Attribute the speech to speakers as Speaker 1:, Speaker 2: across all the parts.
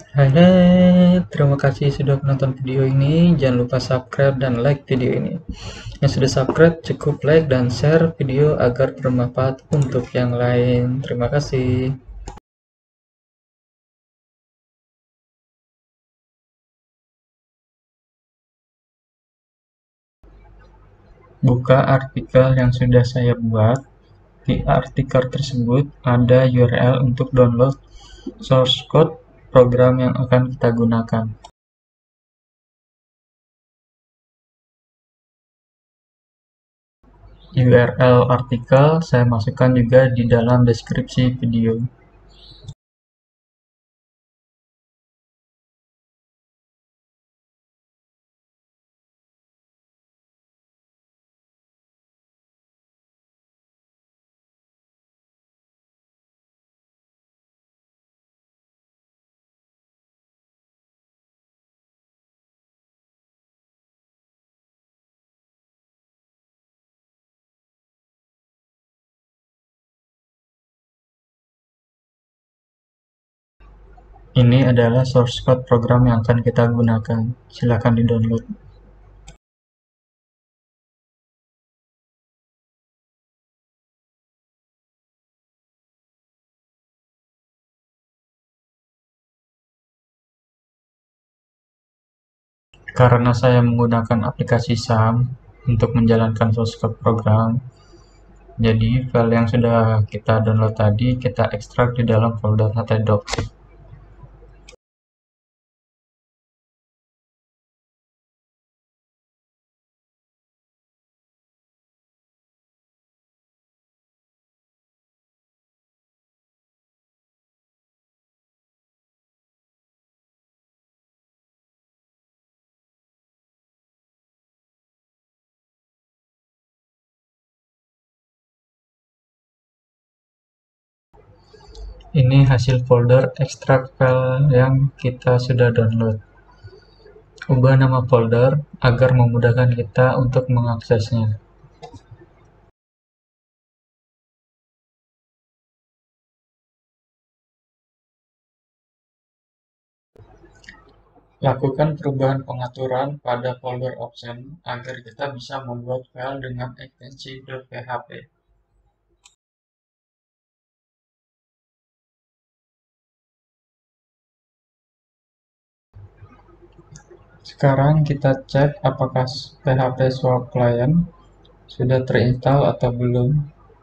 Speaker 1: Hai, terima kasih sudah menonton video ini. Jangan lupa subscribe dan like video ini. Yang sudah subscribe, cukup like dan share video agar bermanfaat untuk yang lain. Terima kasih. Buka artikel yang sudah saya buat. Di artikel tersebut ada URL untuk download source code program yang akan kita gunakan. URL artikel saya masukkan juga di dalam deskripsi video. Ini adalah source code program yang akan kita gunakan. Silakan di-download. Karena saya menggunakan aplikasi SAM untuk menjalankan source code program, jadi file yang sudah kita download tadi kita ekstrak di dalam folder htdocs. Ini hasil folder ekstrak file yang kita sudah download. Ubah nama folder agar memudahkan kita untuk mengaksesnya. Lakukan perubahan pengaturan pada folder option agar kita bisa membuat file dengan ekstensi .php. Sekarang kita cek apakah PHP Swap Client sudah terinstall atau belum.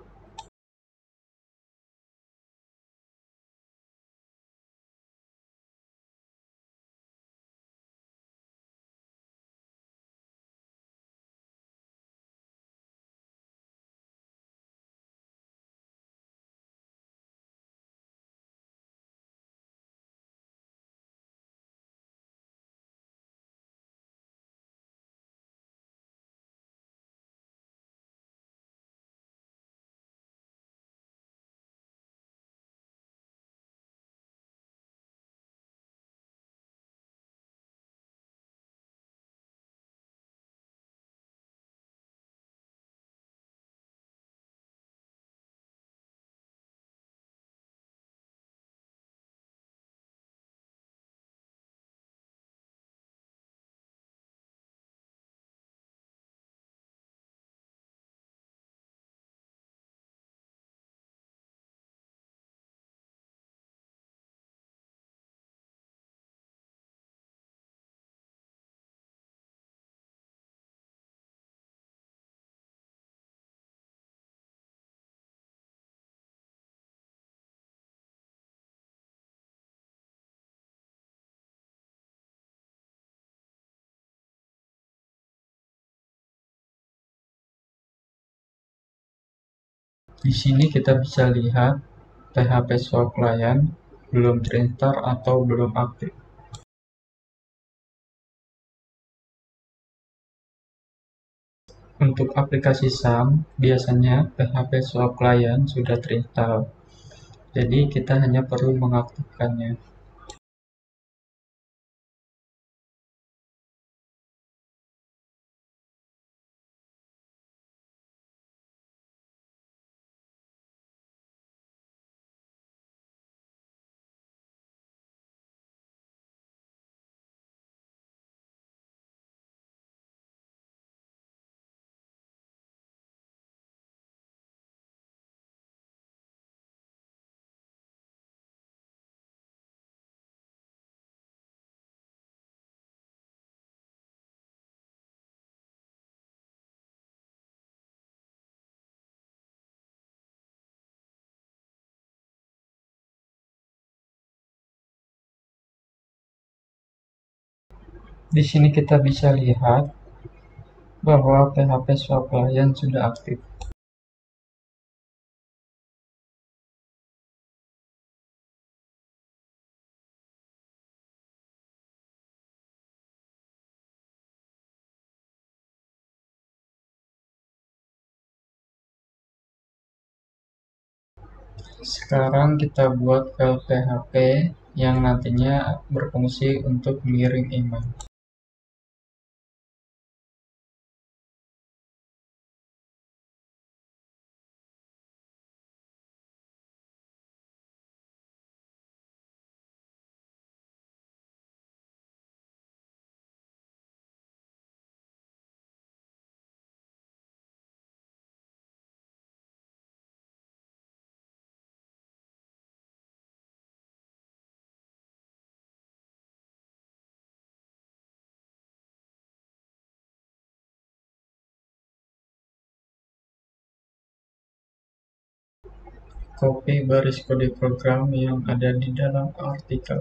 Speaker 1: Di sini kita bisa lihat PHP Swap Client belum terinstall atau belum aktif. Untuk aplikasi SAM, biasanya PHP Swap Client sudah terinstall, jadi kita hanya perlu mengaktifkannya. Di sini kita bisa lihat bahwa PHP Swap Client sudah aktif. Sekarang kita buat file PHP yang nantinya berfungsi untuk mengirim email. Copy baris kode program yang ada di dalam artikel.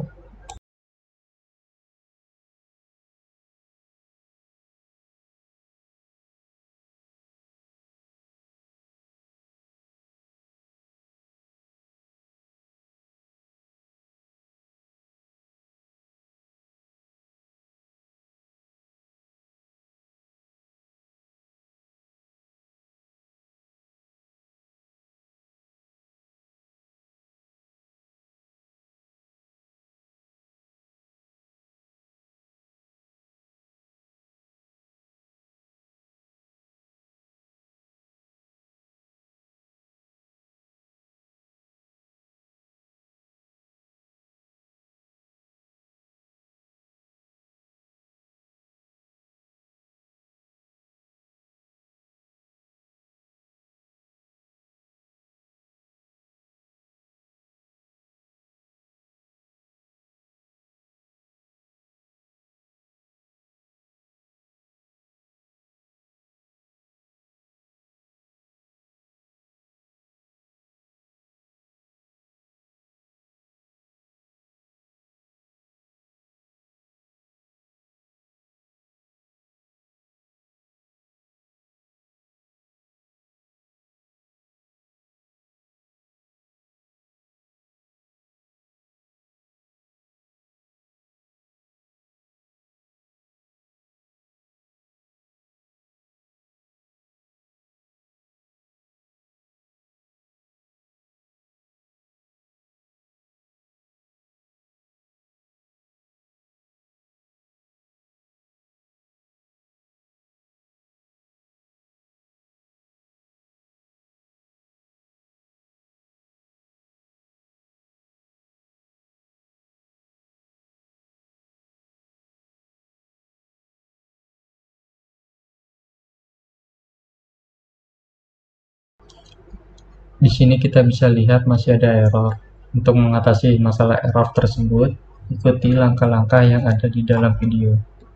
Speaker 1: Di sini kita bisa lihat masih ada error. Untuk mengatasi masalah error tersebut, ikuti langkah-langkah yang ada di dalam video.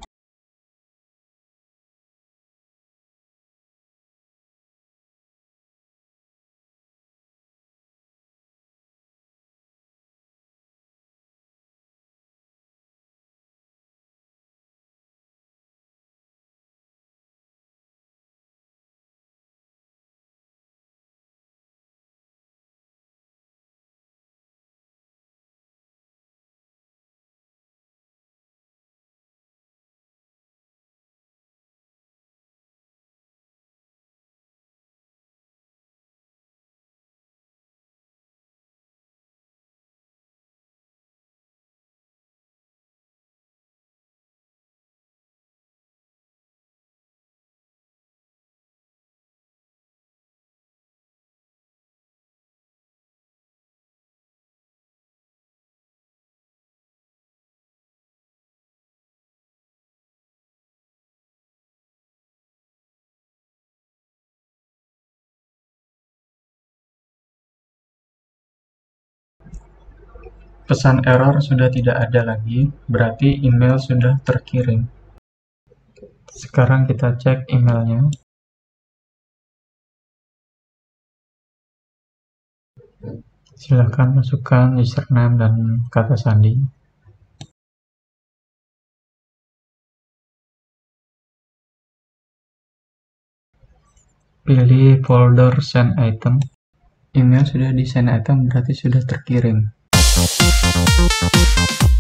Speaker 1: Pesan error sudah tidak ada lagi, berarti email sudah terkirim. Sekarang kita cek emailnya. Silakan masukkan username dan kata sandi. Pilih folder send item. Email sudah di send item berarti sudah terkirim.